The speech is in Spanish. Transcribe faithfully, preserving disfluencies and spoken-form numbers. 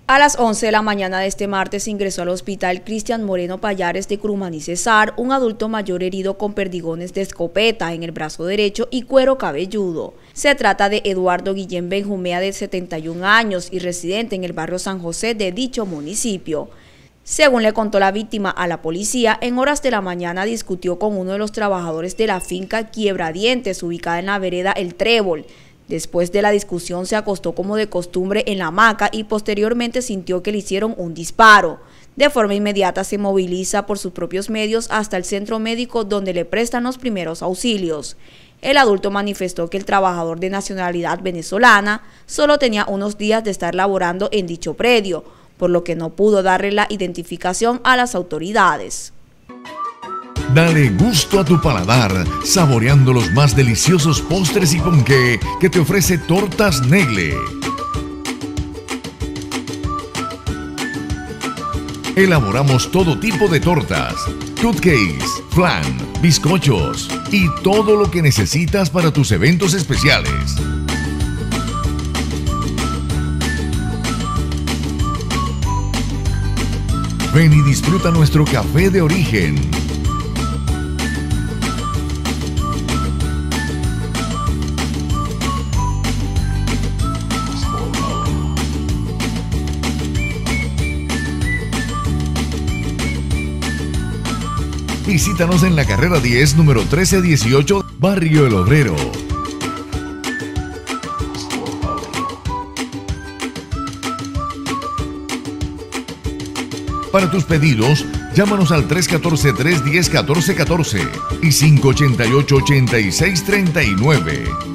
A las once de la mañana de este martes ingresó al hospital Cristian Moreno Pallares de Curumaní Cesar, un adulto mayor herido con perdigones de escopeta en el brazo derecho y cuero cabelludo. Se trata de Eduardo Guillén Benjumea, de setenta y un años y residente en el barrio San José de dicho municipio. Según le contó la víctima a la policía, en horas de la mañana discutió con uno de los trabajadores de la finca Quiebradientes, ubicada en la vereda El Trébol. Después de la discusión se acostó como de costumbre en la hamaca y posteriormente sintió que le hicieron un disparo. De forma inmediata se moviliza por sus propios medios hasta el centro médico, donde le prestan los primeros auxilios. El adulto manifestó que el trabajador de nacionalidad venezolana solo tenía unos días de estar laborando en dicho predio, por lo que no pudo darle la identificación a las autoridades. Dale gusto a tu paladar, saboreando los más deliciosos postres y ponqué que te ofrece Tortas Negle. Elaboramos todo tipo de tortas, cupcakes, flan, bizcochos y todo lo que necesitas para tus eventos especiales. Ven y disfruta nuestro café de origen. Visítanos en la carrera diez, número trece dieciocho, Barrio El Obrero. Para tus pedidos, llámanos al tres uno cuatro, tres uno cero, uno cuatro uno cuatro y cinco ocho ocho, ocho seis tres nueve.